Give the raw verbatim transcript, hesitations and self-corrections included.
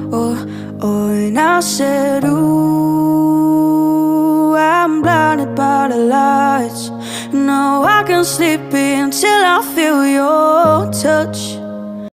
oh, oh. And I said, ooh, I'm blinded by the lights. No, I can't sleep until I feel your touch.